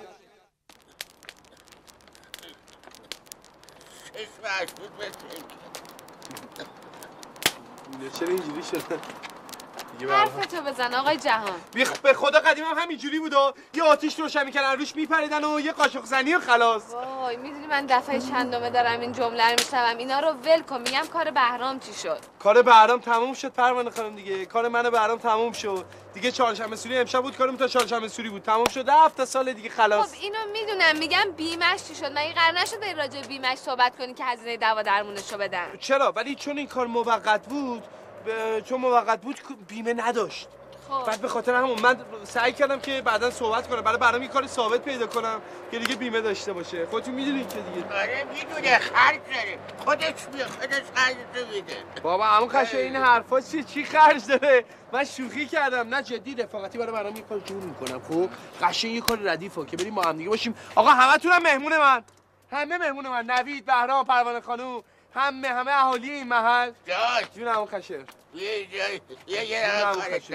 چرا اینجوری شده؟ حرفتو بزن آقای جهان. به خدا قدیم هم همینجوری بود و یه آتیش روشن میکردن روش میپریدن و یه قاشق زنی و خلاص. وای میدونی من دفعه چندمه دارم این جمله رو میشنوم. اینا رو ول کن. میگم کار بهرام چی شد؟ کار بهرام تموم شد پروانه خانم دیگه. کار من و بهرام تموم شد دیگه. چهارشنبه سوری امشب بود، کارم تا چهارشنبه سوری بود تموم شد. رفت سال دیگه خلاص. خب اینو میدونم. میگم بیمش چی شد؟ مگه قرار نشد در راجع بیمش صحبت کنی که هزینه دوا درمونشو بدن؟ چرا؟ ولی چون این کار موقت بود ب... چون موقت بود بیمه نداشت. خب. بعد به خاطر همون من سعی کردم که بعداً صحبت کنم برای برام یه کار ثابت پیدا کنم که دیگه بیمه داشته باشه. خودتون میدونید که دیگه. آره میدونه خرج داره. خودش میاد خودش خرج میده. بابا عمو خشه این حرفا چی چی خرج داره؟ من شوخی کردم. نه جدی رفاقتی برای برام یه کار جور میکنم. خب قشنگ یه کار ردیفه که بریم ما هم دیگه باشیم. آقا همتون هم مهمون من. همه مهمون من. نوید، بهرام، پروانه خانم، همه همه اهالی این محل. جان جون عمو خشه. یه یه یه یه کارش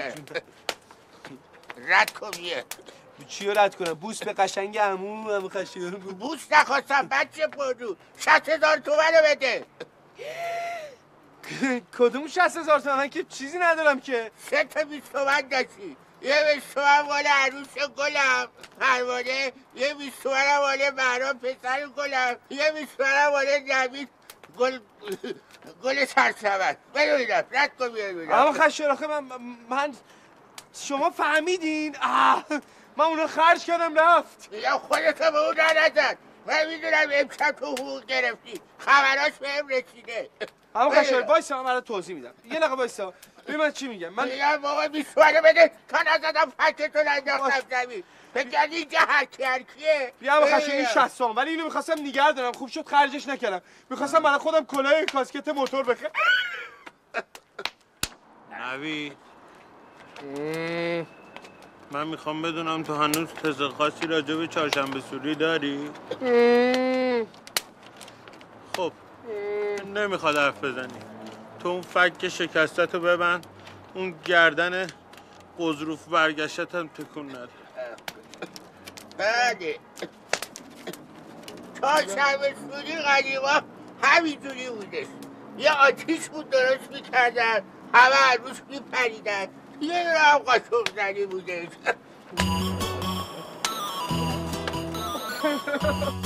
رد کن یه چی رو رد کنم؟ بوس به قشنگ عمو عمو خشه. بوس نخواستم بچه پردو. شصت هزار تومن رو بده. کدوم شصت هزار تومن؟ من که چیزی ندارم که. سه تا بیست تومن داشتی. یه بیست تومن مال عروس گلم پروانه، یه بیست تومن مال بهرام پسر گلم، یه بیست تومن مال نوید گل گل سرسبد. ببینم رد کن بیارم. اما خشه آخه من من شما فهمیدین؟ آه من اونو خرج کردم رفت. یا خودتو به اون نزد. من میدونم امشب تو حقوق گرفتی. خبراش بهم رسیده. اما خشه وایسا من برات توضیح میدم. یه دقیقه وایسا. ببین من چی میگم. من میگم موقع بیست تومن بده تا نزدم فکتو ننداختم زمین. فکر اینجا هرکی هرکیه. بیا اما خشه این شصت تومن ولی اینو میخواستم نگه دارم. خوب شد خرجش نکردم. میخواستم برای خودم کلاه کاسکت موتور بخرم. نوید من میخوام بدونم تو هنوز تز خاصی راجع به چهارشنبه سوری داری؟ خب نمیخواد حرف بزنی. تو اون فک شکستتو ببند، اون گردن قضروف برگشت هم تکون نده. بله چهارشنبه سوری قدیما همینجوری بودش. یه آتیش بود درست میکردن، همه هر روز میپریدن. یه دونه هم قاشق زنی بودش.